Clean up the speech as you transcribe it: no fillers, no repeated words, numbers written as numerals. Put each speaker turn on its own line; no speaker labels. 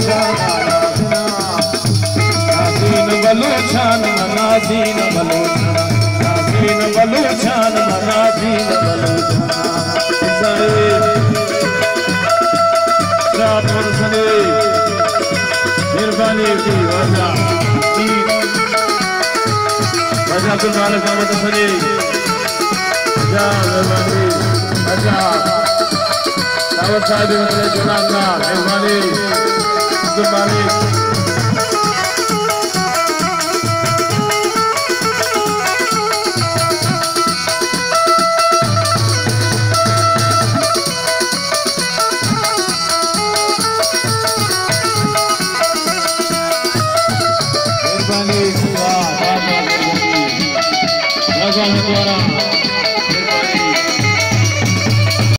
नाज़ीन बलूचान नाज़ीन बलूचान नाज़ीन बलूचान नाज़ीन बलूचान मेहरबानी की वजह कुल मालिक मोहम्मद सनी अच्छा मेहरबानी अच्छा दावत साहब मेहरबानी कुल मालिक